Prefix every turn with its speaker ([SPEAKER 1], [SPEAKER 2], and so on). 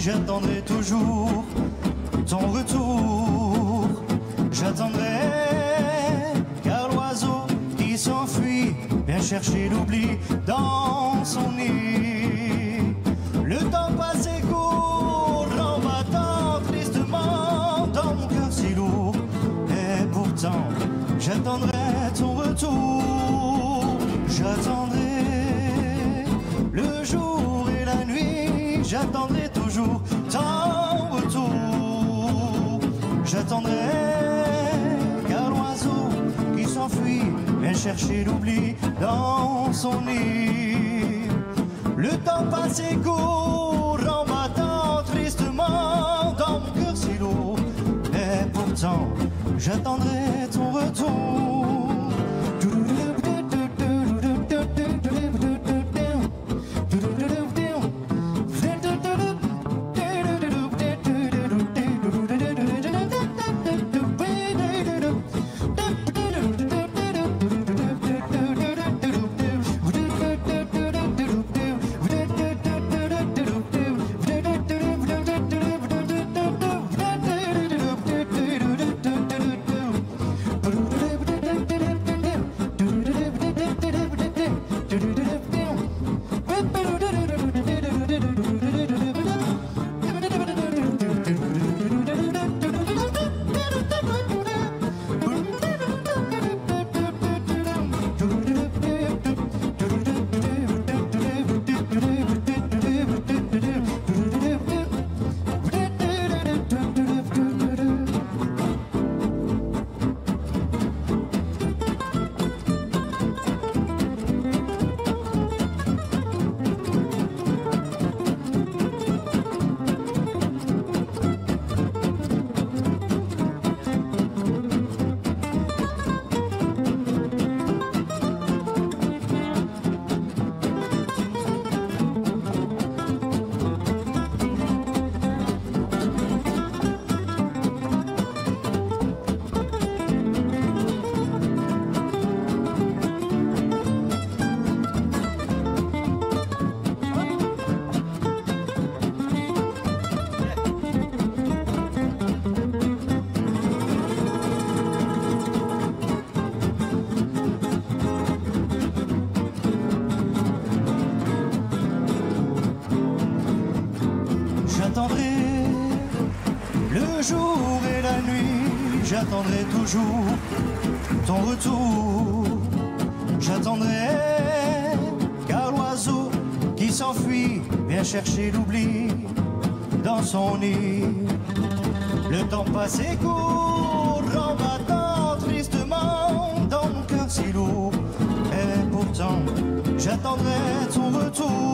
[SPEAKER 1] j'attendrai toujours ton retour. J'attendrai, car l'oiseau qui s'enfuit vient chercher l'oubli dans son nid. Le temps passé court en battant tristement dans mon cœur si lourd. Et pourtant, j'attendrai ton retour. J'attendrai le jour et la nuit. J'attendrai toujours ton retour. J'attendrai, car l'oiseau qui s'enfuit vient chercher l'oubli dans son nid. Le temps passé court en battant tristement dans mon cœur si lourd. Et pourtant, j'attendrai ton retour. J'attendrai le jour et la nuit, j'attendrai toujours ton retour. J'attendrai, car l'oiseau qui s'enfuit vient chercher l'oubli dans son nid. Le temps passé court en battant tristement dans mon cœur si lourd. Et pourtant, j'attendrai ton retour.